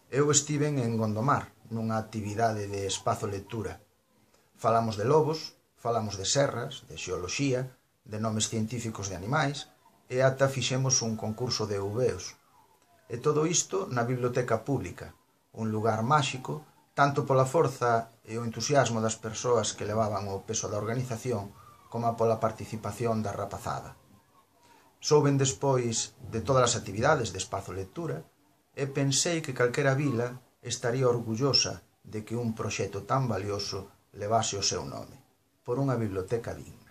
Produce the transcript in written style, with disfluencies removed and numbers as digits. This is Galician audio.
Eu estiven en Gondomar, nunha actividade de espazo lectura. Falamos de lobos, falamos de serras, de xeoloxía, de nomes científicos de animais, e ata fixemos un concurso de uveos. E todo isto na biblioteca pública, un lugar máxico, tanto pola forza e o entusiasmo das persoas que levaban o peso da organización, como pola participación da rapazada. Souben despois de todas as actividades de espazo lectura e pensei que calquera vila estaría orgullosa de que un proxecto tan valioso levase o seu nome, por unha biblioteca digna.